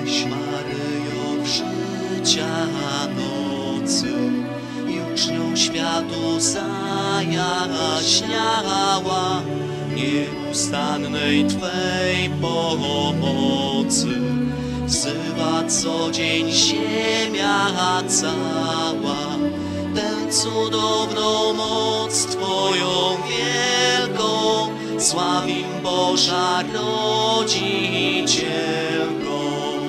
Tyś Maryjo w życia nocy, jucznią światu zajaśniała, nieustannej Twej pomocy wzywa co dzień ziemia cała. Tę cudowną moc Twoją wielką sławim, Boża Rodzicielko.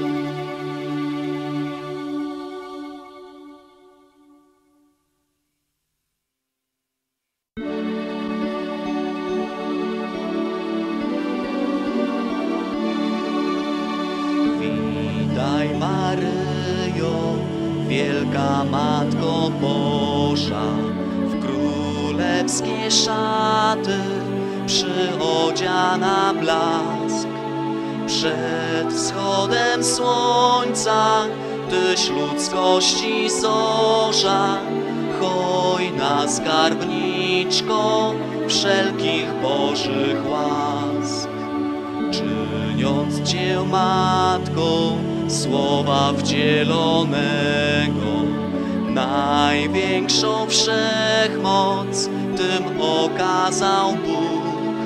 Witaj Maryjo, wielka Matko Boża, w królewskie szaty przyodziana blask. Przed wschodem słońca Tyś ludzkości zorza, hojna skarbniczko wszelkich Bożych łask. Czyniąc Cię Matką Słowa wcielonego, największą wszechmoc Tym okazał Bóg.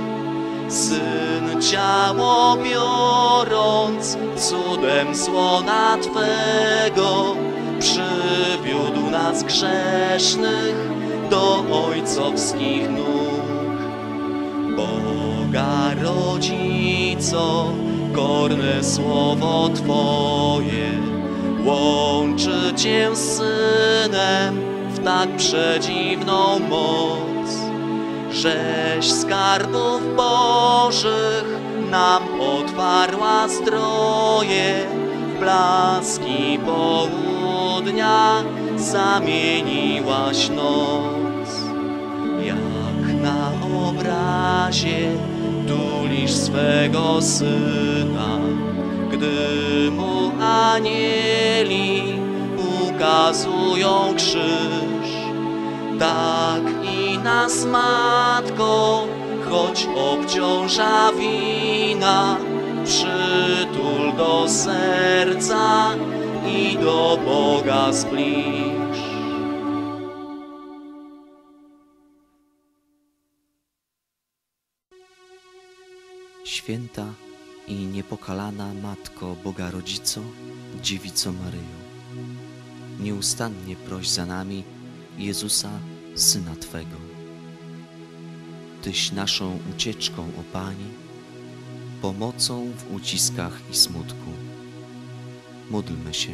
Syn ciało biorąc, cudem z łona Twego przywiódł nas grzesznych do ojcowskich nóg. Boga Rodzico, korne słowo Twoje łączy Cię z Synem w tak przedziwną moc, żeś skarbów Bożych nam otwarła zdroje, w blaski południa zamieniłaś noc. Jak na obrazie tulisz swego Syna, gdy Mu anieli ukazują krzyż. Tak i nas, Matko, choć obciąża wina, przytul do serca i do Boga zbliż. Święta i niepokalana Matko Boga Rodzico, Dziewico Maryjo, nieustannie proś za nami Jezusa, Syna Twego. Tyś naszą ucieczką, o Pani, pomocą w uciskach i smutku. Módlmy się.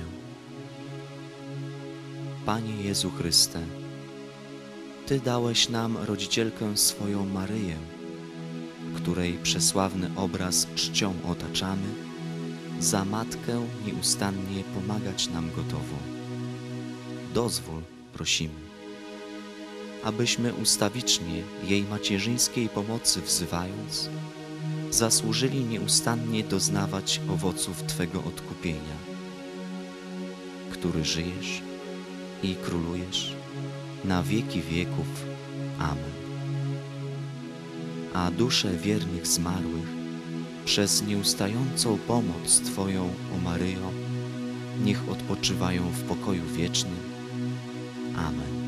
Panie Jezu Chryste, Ty dałeś nam rodzicielkę swoją Maryję, której przesławny obraz czcią otaczamy, za Matkę nieustannie pomagać nam gotowo. Dozwól, prosimy, abyśmy ustawicznie jej macierzyńskiej pomocy wzywając, zasłużyli nieustannie doznawać owoców Twego odkupienia, który żyjesz i królujesz na wieki wieków. Amen. A dusze wiernych zmarłych przez nieustającą pomoc Twoją, o Maryjo, niech odpoczywają w pokoju wiecznym. Amen.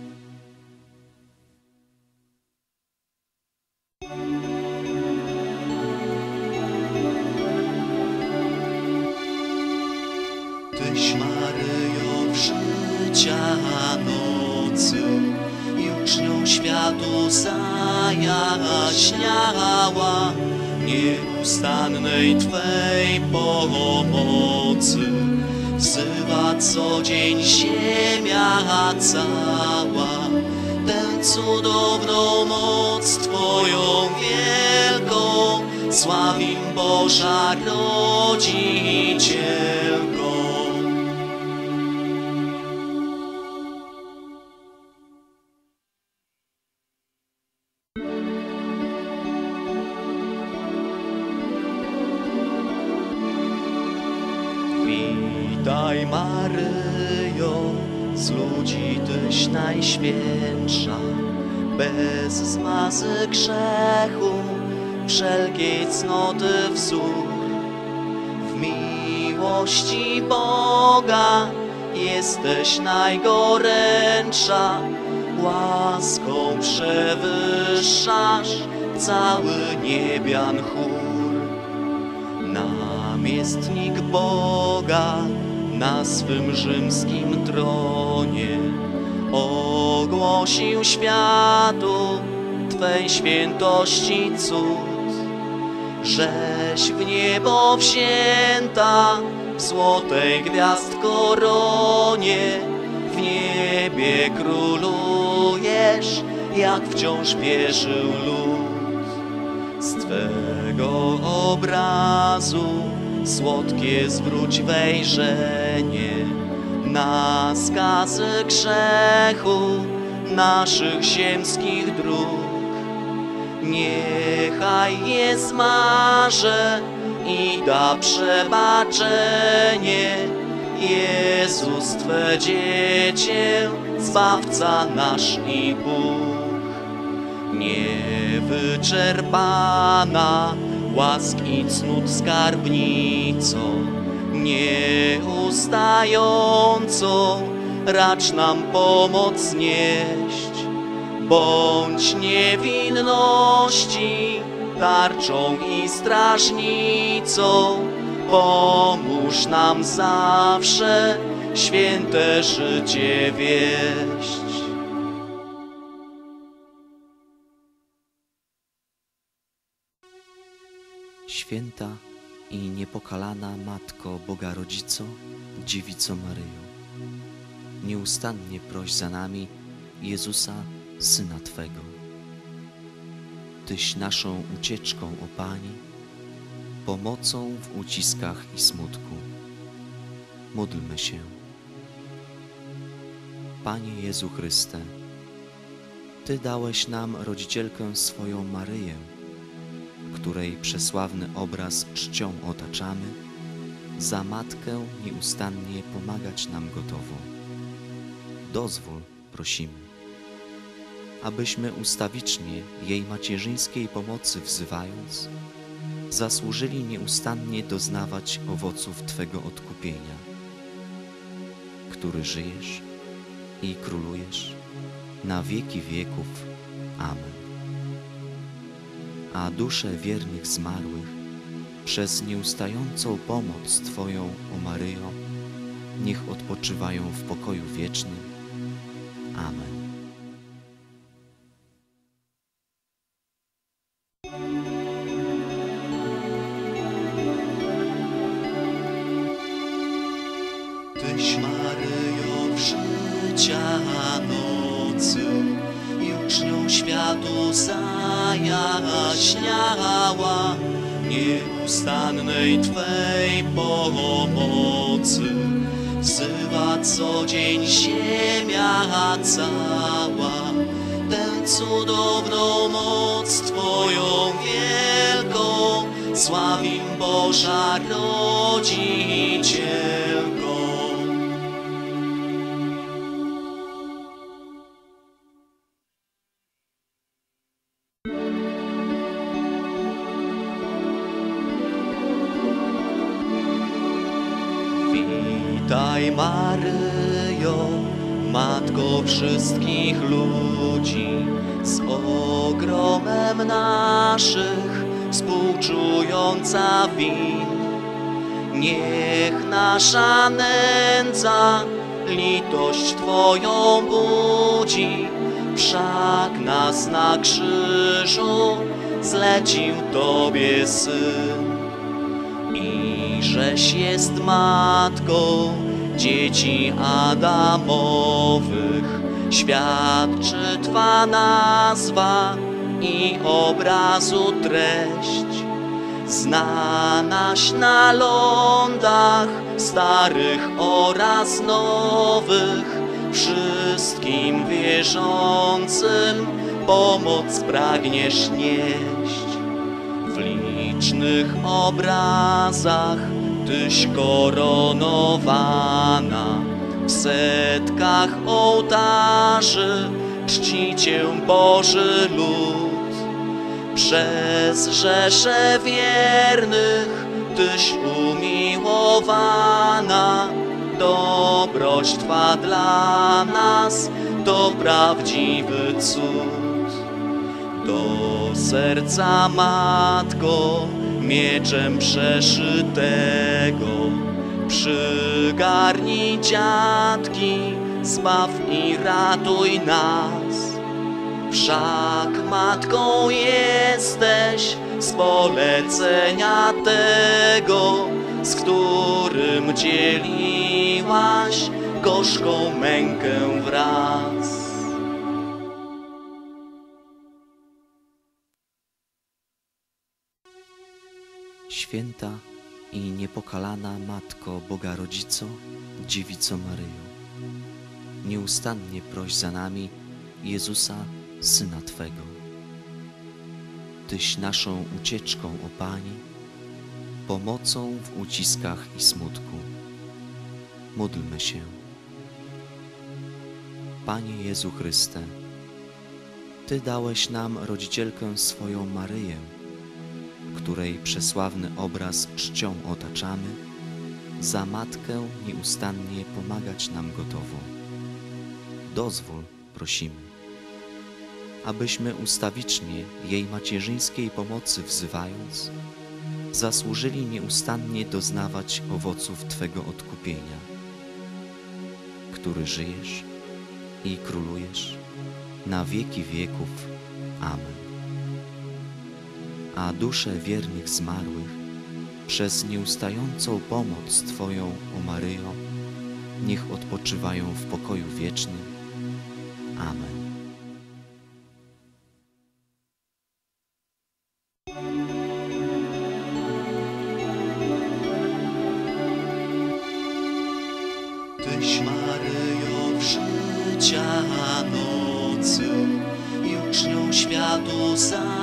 Tyś Maryjo w życia nocy, jucznią światu zajaśniała, nieustannej Twej pomocy wzywa co dzień ziemia cała. Tę cudowną moc Twoją wielką sławim, Boża Rodzicielko. Witaj Maryjo, z ludzi Tyś najświętsza, bez zmazy grzechu, wszelkiej cnoty wzór. W miłości Boga jesteś najgorętsza, łaską przewyższasz cały niebian chór. Namiestnik Boga na swym rzymskim tronie ogłosił światu Twej świętości cud, żeś w niebo wzięta w złotej gwiazd koronie, w niebie królujesz, jak wciąż wierzył lud. Z Twego obrazu słodkie zwróć wejrzenie na skazy grzechu naszych ziemskich dróg. Niechaj je zmaże i da przebaczenie Jezus, Twe dziecię, Zbawca nasz i Bóg. Niewyczerpana łask i cnót skarbnicą, nieustającą racz nam pomoc nieść. Bądź niewinności tarczą i strażnicą, pomóż nam zawsze święte życie wieść. Święta i niepokalana Matko Boga Rodzico, Dziewico Maryjo, nieustannie proś za nami Jezusa, Syna Twego. Tyś naszą ucieczką, o Pani, pomocą w uciskach i smutku. Módlmy się. Panie Jezu Chryste, Ty dałeś nam rodzicielkę swoją Maryję, której przesławny obraz czcią otaczamy, za Matkę nieustannie pomagać nam gotowo. Dozwól, prosimy, abyśmy ustawicznie jej macierzyńskiej pomocy wzywając, zasłużyli nieustannie doznawać owoców Twego odkupienia, który żyjesz i królujesz na wieki wieków. Amen. A dusze wiernych zmarłych przez nieustającą pomoc Twoją, o Maryjo, niech odpoczywają w pokoju wiecznym. Amen. Tyś, Maryjo, w życia nocy jucznią światu zajaśniała, nieustannej Twej pomocy wzywa co dzień ziemia cała. Tę cudowną moc Twoją wielką sławim, Boża Rodzicielko. Witaj, Maryjo, Matko wszystkich ludzi, z ogromem naszych współczująca win. Niech nasza nędza litość Twoją budzi, wszak nas na krzyżu zlecił Tobie Syn. I żeś jest matką dzieci Adamowych, świadczy Twa nazwa i obrazu treść. Znanaś na lądach starych oraz nowych, wszystkim wierzącym pomoc pragniesz nieść. W licznych obrazach Tyś koronowana, w setkach ołtarzy czci Cię Boży lud. Przez rzesze wiernych Tyś umiłowana, dobroć Twa dla nas to prawdziwy cud. Do serca Matko mieczem przeszytego przygarnij dziatki, zbaw i ratuj nas. Wszak Matką jesteś z polecenia tego, z którym dzieliłaś gorzką mękę wraz. Święta i niepokalana Matko Boga Rodzico, Dziewico Maryjo, nieustannie proś za nami Jezusa, Syna Twego. Tyś naszą ucieczką, o Pani, pomocą w uciskach i smutku. Módlmy się. Panie Jezu Chryste, Ty dałeś nam rodzicielkę swoją Maryję, której przesławny obraz czcią otaczamy, za Matkę nieustannie pomagać nam gotową. Dozwól, prosimy, abyśmy ustawicznie jej macierzyńskiej pomocy wzywając, zasłużyli nieustannie doznawać owoców Twego odkupienia, który żyjesz i królujesz na wieki wieków. Amen. A dusze wiernych zmarłych przez nieustającą pomoc Twoją, o Maryjo, niech odpoczywają w pokoju wiecznym. Amen. Tyś, Maryjo, w życia nocy i uczniom światu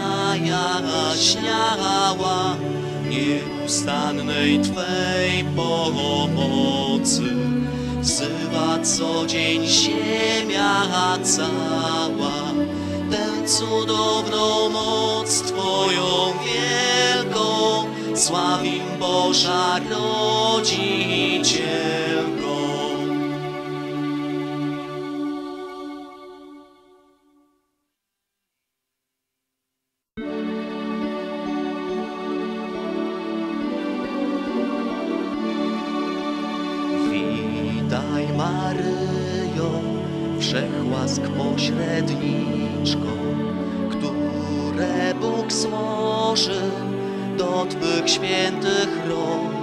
zajaśniała, nieustannej Twej pomocy wzywa co dzień ziemia cała. Tę cudowną moc Twoją wielką sławim, Boża Rodzicielko. Witaj, Maryjo, wszechłask pośredniczko, które Bóg złoży do Twych świętych rąk.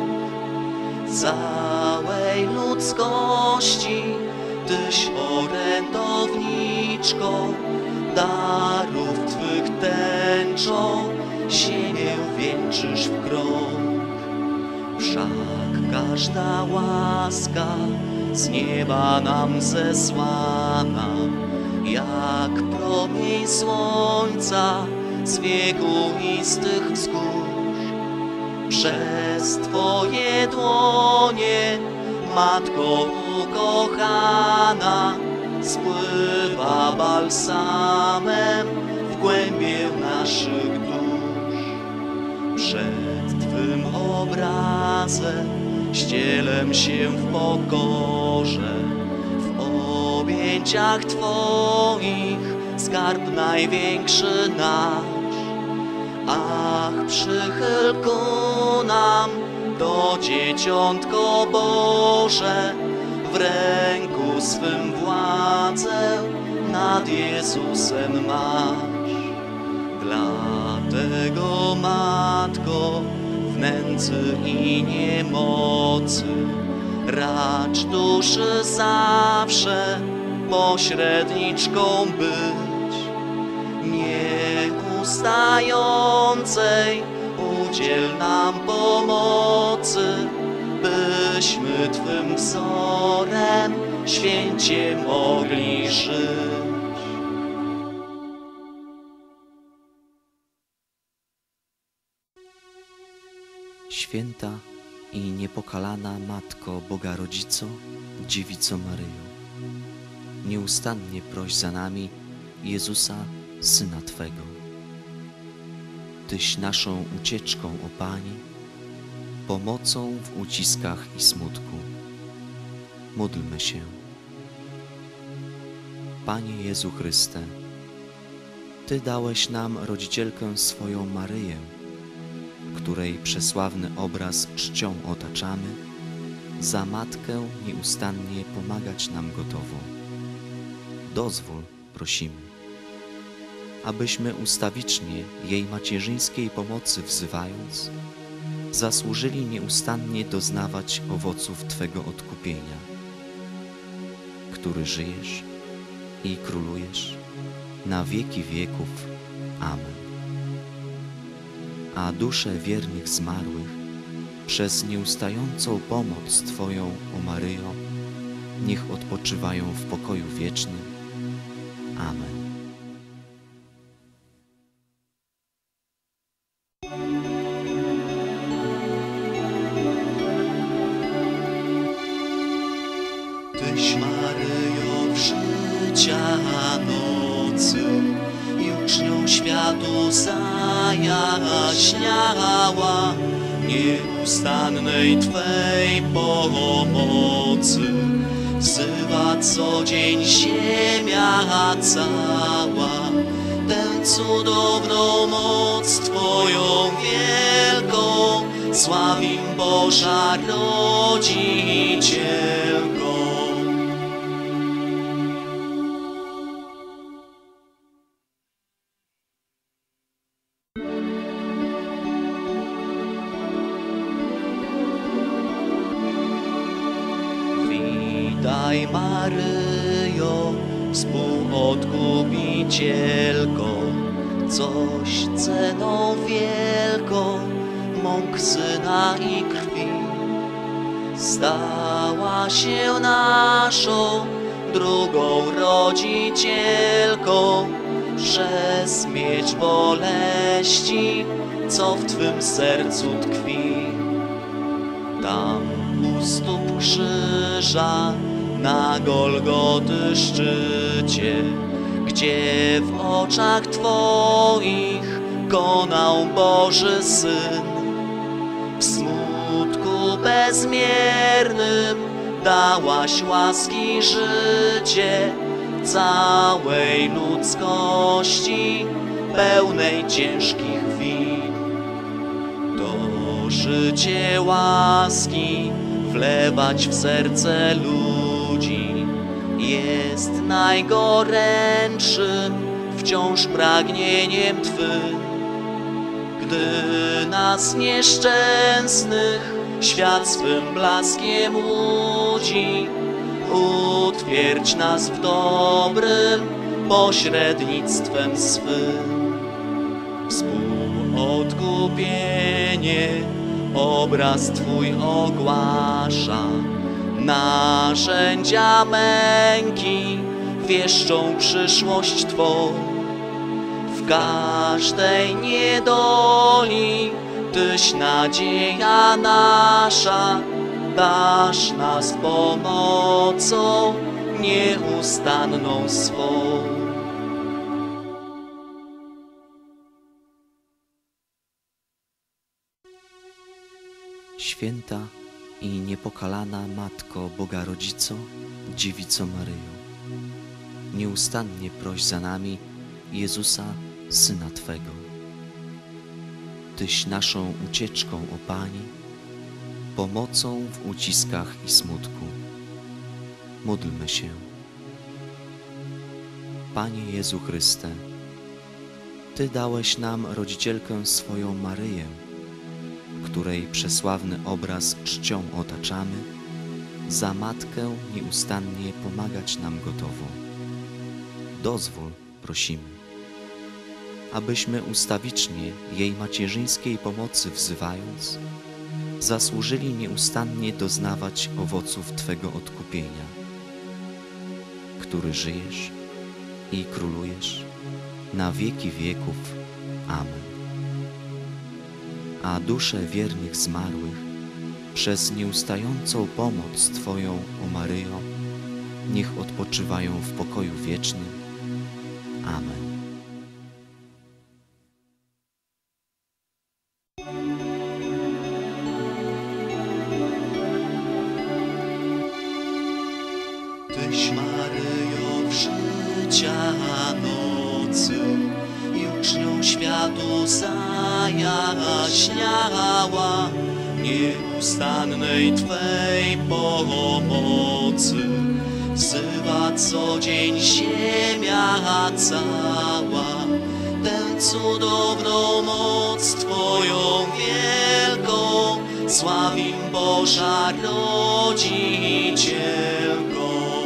Całej ludzkości Tyś orędowniczką, darów Twych tęczą ziemię wieńczysz w krąg. Wszak każda łaska z nieba nam zesłana, jak promień słońca z wiekuistych wzgórz. Przez Twoje dłonie, Matko ukochana, spływa balsamem w głębie naszych dusz. Przed Twym obrazem ścielem się w pokorze, w objęciach Twoich skarb największy nasz. Ach, przychyl ku nam to Dzieciątko Boże, w ręku swym władzę nad Jezusem masz. Dlatego, Matko, w nędzy i niemocy racz duszy zawsze pośredniczką być. Nieustającej udziel nam pomocy, byśmy Twym wzorem święcie mogli żyć. Święta i niepokalana Matko Boga Rodzico, Dziewico Maryjo, nieustannie proś za nami Jezusa, Syna Twego. Tyś naszą ucieczką, o Pani, pomocą w uciskach i smutku. Módlmy się. Panie Jezu Chryste, Ty dałeś nam rodzicielkę swoją Maryję, której przesławny obraz czcią otaczamy, za Matkę nieustannie pomagać nam gotowo. Dozwól, prosimy, abyśmy ustawicznie jej macierzyńskiej pomocy wzywając, zasłużyli nieustannie doznawać owoców Twego odkupienia, który żyjesz i królujesz na wieki wieków. Amen. A dusze wiernych zmarłych przez nieustającą pomoc Twoją, o Maryjo, niech odpoczywają w pokoju wiecznym. Amen. Tyś, Maryjo, w życia nocy i uczniom światu zajaśniała, nieustannej Twej pomocy wzywa co dzień ziemia cała. Tę cudowną moc Twoją wielką sławim, Boża Rodzicielko. Witaj, Maryjo, współodkupicielko, coś ceną wielką mąk Syna i krwi. Stała się naszą drugą rodzicielką, przez miecz boleści, co w Twym sercu tkwi. Tam u stóp krzyża na Golgoty szczycie, gdzie w oczach Twoich konał Boży Syn, w smutku bezmiernym dałaś łaski życie całej ludzkości, pełnej ciężkich win. To życie łaski wlewać w serce ludzi jest najgorętszym wciąż pragnieniem Twym. Gdy nas nieszczęsnych świat swym blaskiem łudzi, utwierdź nas w dobrym pośrednictwem swym. Współodkupienie obraz Twój ogłasza, narzędzia męki wieszczą przyszłość Twą. W każdej niedoli Tyś nadzieja nasza, dasz nas pomocą nieustanną swą. Święta i niepokalana Matko Boga Rodzico, Dziewico Maryjo, nieustannie proś za nami Jezusa, Syna Twego. Tyś naszą ucieczką, o Pani, pomocą w uciskach i smutku. Módlmy się. Panie Jezu Chryste, Ty dałeś nam rodzicielkę swoją Maryję, której przesławny obraz czcią otaczamy, za Matkę nieustannie pomagać nam gotowo. Dozwól, prosimy, abyśmy ustawicznie jej macierzyńskiej pomocy wzywając, zasłużyli nieustannie doznawać owoców Twego odkupienia, który żyjesz i królujesz na wieki wieków. Amen. A dusze wiernych zmarłych przez nieustającą pomoc Twoją, o Maryjo, niech odpoczywają w pokoju wiecznym. Amen. jucznią światu zajaśniała, nieustannej Twej pomocy wzywa co dzień ziemia cała. Tę cudowną moc Twoją wielką sławim, Boża Rodzicielko.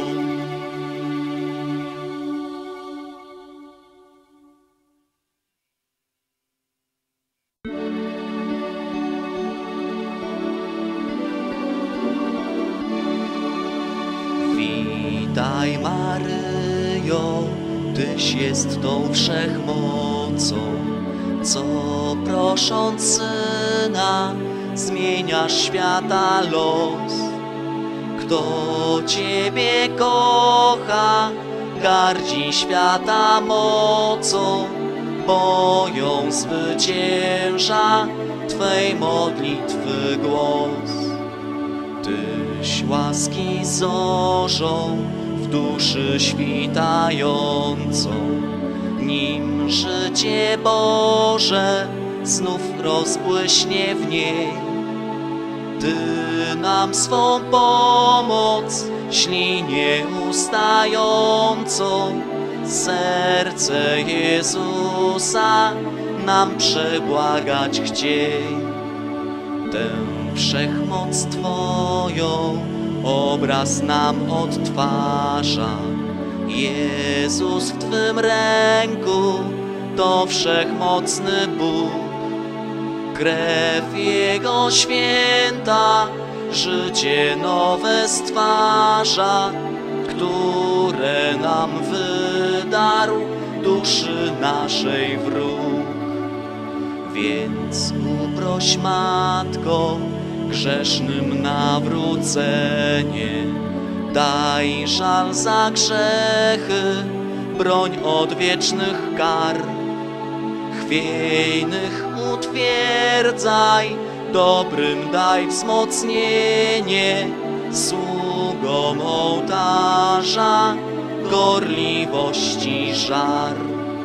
Witaj, Maryjo, Tyś jest tą wszechmocą, co prosząc Syna zmieniasz świata los. Kto Ciebie kocha, gardzi świata mocą, bo ją zwycięża Twej modlitwy głos. Tyś łaski zorzą w duszy świtającą, nim życie Boże znów rozbłyśnie w niej. Ty nam swą pomoc ślij nieustającą, serce Jezusa nam przebłagać chciej. Tę wszechmoc Twoją obraz nam odtwarza. Jezus w Twym ręku to wszechmocny Bóg. Krew Jego święta życie nowe stwarza, które nam wydarł duszy naszej wróg. Więc uproś, Matko, grzesznym nawrócenie, daj żal za grzechy, broń od wiecznych kar. Chwiejnych utwierdzaj, dobrym daj wzmocnienie, sługom ołtarza gorliwości żar.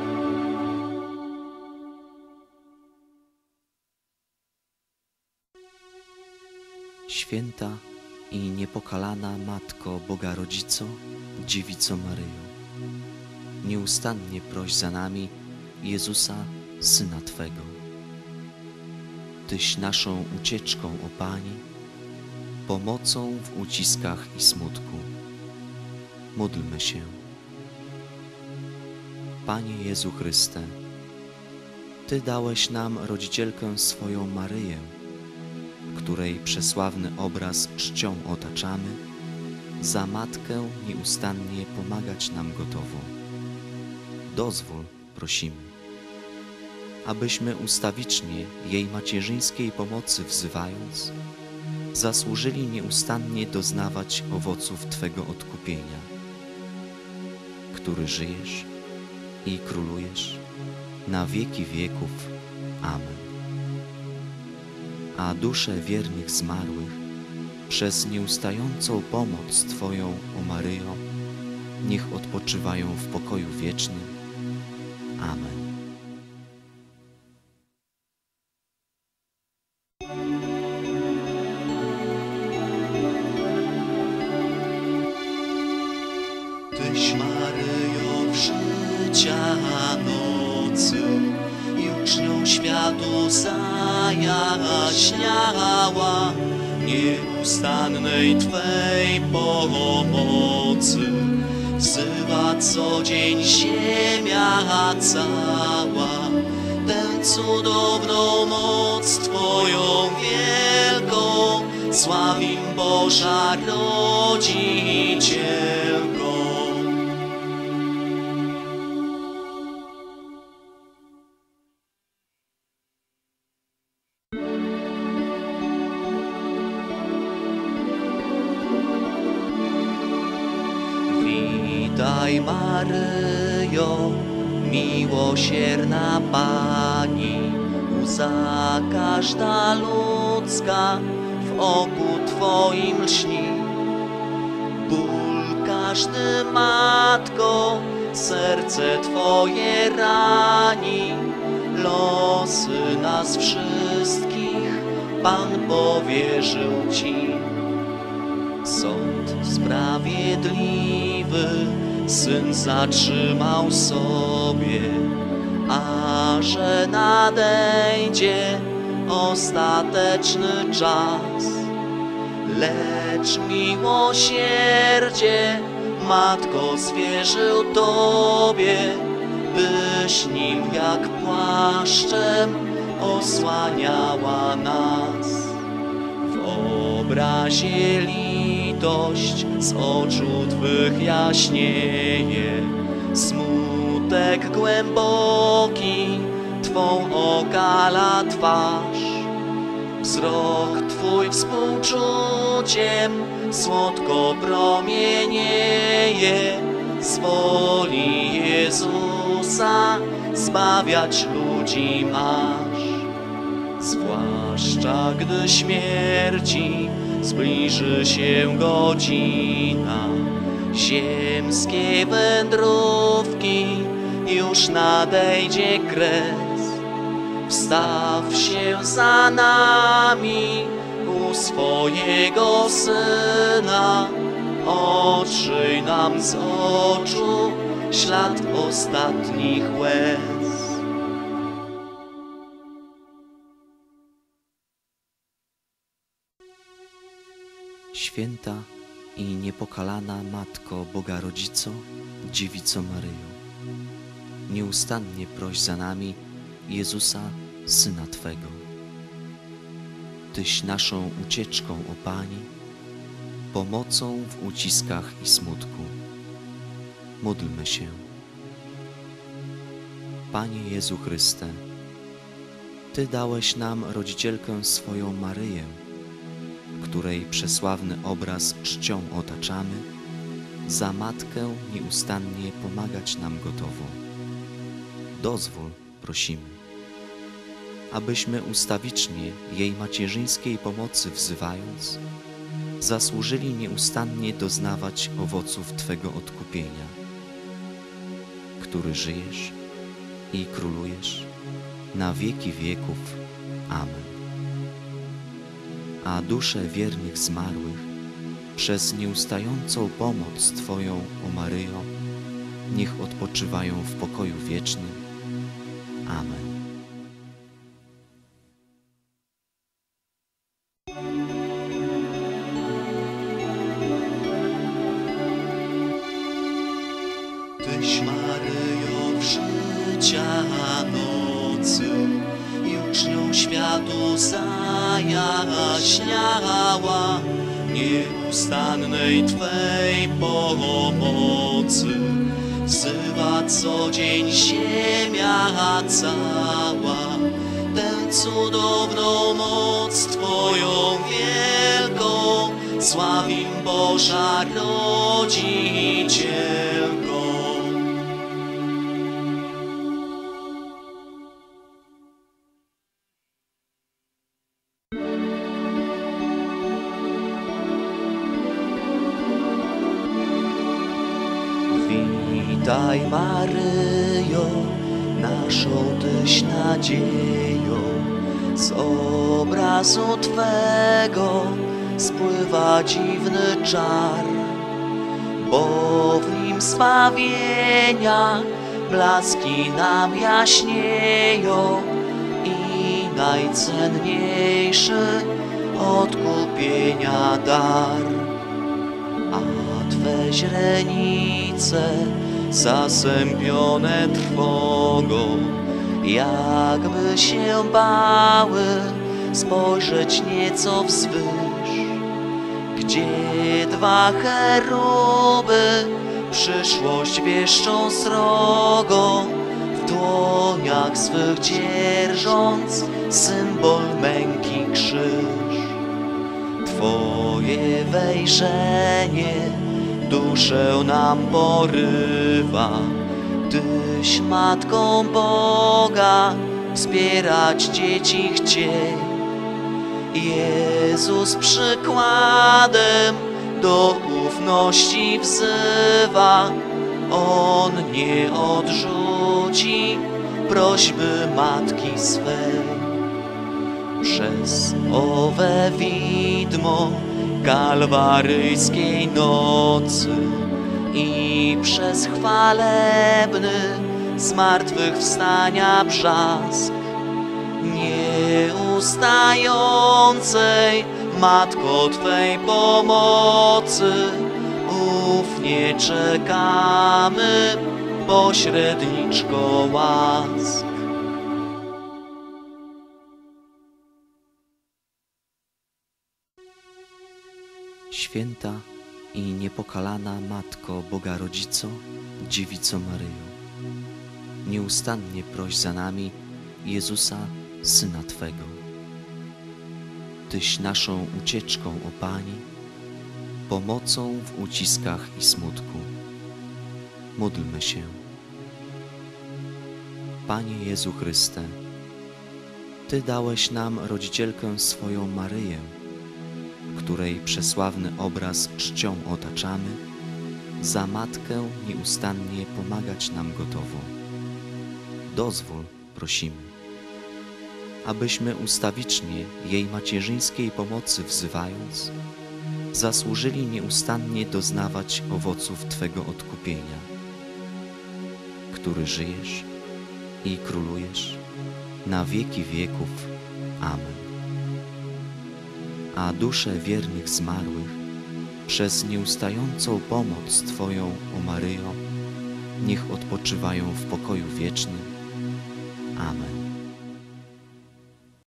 Święta i niepokalana Matko Boga Rodzico, Dziewico Maryjo, nieustannie proś za nami Jezusa, Syna Twego. Tyś naszą ucieczką, o Pani, pomocą w uciskach i smutku. Módlmy się. Panie Jezu Chryste, Ty dałeś nam rodzicielkę swoją Maryję, której przesławny obraz czcią otaczamy, za Matkę nieustannie pomagać nam gotowo. Dozwól, prosimy, abyśmy ustawicznie jej macierzyńskiej pomocy wzywając, zasłużyli nieustannie doznawać owoców Twego odkupienia, który żyjesz i królujesz na wieki wieków. Amen. A dusze wiernych zmarłych przez nieustającą pomoc Twoją, o Maryjo, niech odpoczywają w pokoju wiecznym. Amen. Tyś, Maryjo, w życia nocy jucznią światu zajaśniała, nieustannej Twej pomocy wzywa co dzień ziemia cała. Tę cudowną moc Twoją wielką sławim, Boża Rodzicielko. Witaj, Maryjo, miłosierna Pani, łza każda ludzka w oku Twoim lśni. Ból każdy, Matko, serce Twoje rani, spasy nas wszystkich Pan powierzył Ci. Sąd sprawiedliwy Syn zatrzymał sobie, a że nadejdzie ostateczny czas. Lecz miłosierdzie, Matko, zwierzył Tobie, byś nim jak płaszczem osłaniała nas. W obrazie litość z oczu Twych jaśnieje, smutek głęboki Twą okala twarz. Wzrok Twój współczuciem słodko promienieje, z woli Jezusa zbawiać ludzi masz. Zwłaszcza gdy śmierci zbliży się godzina, ziemskie wędrówki już nadejdzie kres. Wstaw się za nami u swojego Syna, otrzyj nam z oczu ślad ostatnich łez. Święta i niepokalana Matko Boga Rodzico, Dziewico Maryjo, nieustannie proś za nami Jezusa, Syna Twego. Tyś naszą ucieczką, o Pani, pomocą w uciskach i smutku. Módlmy się. Panie Jezu Chryste, Ty dałeś nam rodzicielkę swoją Maryję, której przesławny obraz czcią otaczamy, za Matkę nieustannie pomagać nam gotowo. Dozwól, prosimy, abyśmy ustawicznie jej macierzyńskiej pomocy wzywając, zasłużyli nieustannie doznawać owoców Twego odkupienia, który żyjesz i królujesz na wieki wieków. Amen. A dusze wiernych zmarłych przez nieustającą pomoc Twoją, o Maryjo, niech odpoczywają w pokoju wiecznym. Amen. Tyś, Maryjo, w życia nocy jucznią światu zajaśniała, nieustannej Twej pomocy wzywa co dzień ziemia cała. Tę cudowną moc Twoją wielką sławim, Boża Rodzicielko. Witaj, Maryjo, naszą Tyś nadzieją. Z obrazu Twego spływa dziwny czar, bo w nim zbawienia blaski nam jaśnieją i najcenniejszy odkupienia dar. A Twe źrenice zasępione trwogą, jakby się bały spojrzeć nieco wzwyż, gdzie dwa cheruby przyszłość wieszczą srogo, w dłoniach swych dzierżąc symbol męki krzyż. Twoje wejrzenie duszę nam porywa, Tyś Matką Boga wspierać dzieci chciej. Jezus przykładem do ufności wzywa, On nie odrzuci prośby Matki swej. Przez owe widmo kalwaryjskiej nocy i przez chwalebny zmartwychwstania brzask, nieustającej Matko Twej pomocy, ufnie czekamy, pośredniczko łask. Święta i niepokalana Matko Boga Rodzico, Dziewico Maryjo, nieustannie proś za nami Jezusa, Syna Twego. Tyś naszą ucieczką, o Pani, pomocą w uciskach i smutku. Módlmy się. Panie Jezu Chryste, Ty dałeś nam rodzicielkę swoją Maryję, której przesławny obraz czcią otaczamy, za Matkę nieustannie pomagać nam gotowo. Dozwól, prosimy, abyśmy ustawicznie jej macierzyńskiej pomocy wzywając, zasłużyli nieustannie doznawać owoców Twego odkupienia, który żyjesz i królujesz na wieki wieków. Amen. A dusze wiernych zmarłych przez nieustającą pomoc Twoją, o Maryjo, niech odpoczywają w pokoju wiecznym. Amen.